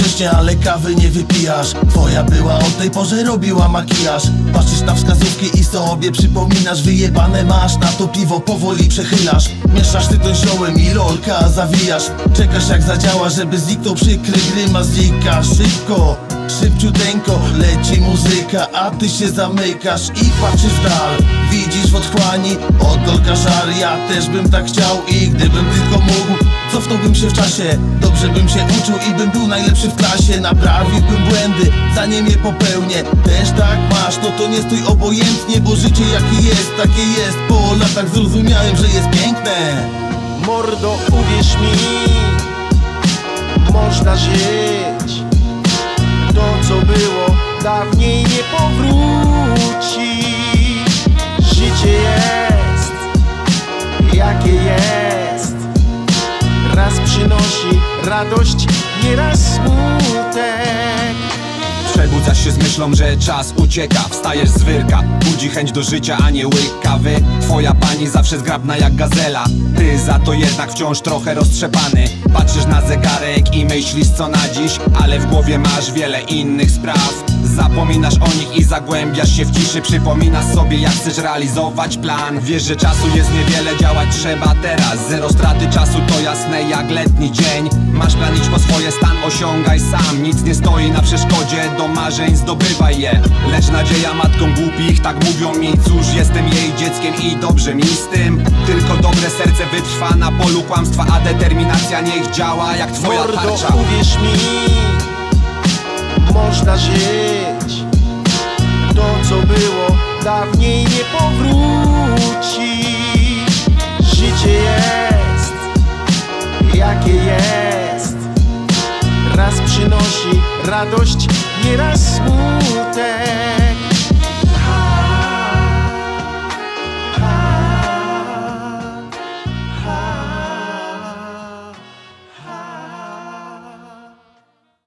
wcześnie, ale kawy nie wypijasz. Twoja była o tej porze robiła makijaż. Patrzysz na wskazówki i sobie przypominasz. Wyjebane masz, na to piwo powoli przechylasz. Mieszasz tytoń ziołem i lolka zawijasz. Czekasz jak zadziała, żeby zniknął przykry grymas. Znika szybko, szybciuteńko leci muzyka, a ty się zamykasz i patrzysz w dal. Widzisz w otchłani oddolka żar. Ja też bym tak chciał i gdybym tylko mógł, cofnąłbym się w czasie. Dobrze bym się uczył i bym był najlepszy w klasie. Naprawiłbym błędy, zanim je popełnię. Też tak masz, no to nie stój obojętnie, bo życie jakie jest, takie jest. Po latach zrozumiałem, że jest piękne. Mordo, uwierz mi, można żyć. To co było dawniej nie powróci. Życie jest jakie jest. Raz przynosi radość, nieraz smutek. Przebudzasz się z myślą, że czas ucieka. Wstajesz z wyrka, budzi chęć do życia, a nie łyk kawy. Twoja pani zawsze zgrabna jak gazela. Ty za to jednak wciąż trochę roztrzepany. Patrzysz na zegarek i myślisz co na dziś, ale w głowie masz wiele innych spraw. Zapominasz o nich i zagłębiasz się w ciszy. Przypominasz sobie jak chcesz realizować plan. Wiesz, że czasu jest niewiele, działać trzeba teraz. Zero straty czasu to jasne jak letni dzień. Masz plan, idź po swoje, stan osiągaj sam. Nic nie stoi na przeszkodzie, do marzeń zdobywaj je. Lecz nadzieja matką głupich, tak mówią mi. Cóż, jestem jej dzieckiem i dobrze mi z tym. Tylko dobre serce wytrwa na polu kłamstwa, a determinacja niech działa jak twoja tarcza. Mordo, uwierz mi, można żyć. To co było dawniej nie powróci. Życie jest jakie jest. Raz przynosi radość, nieraz smutek.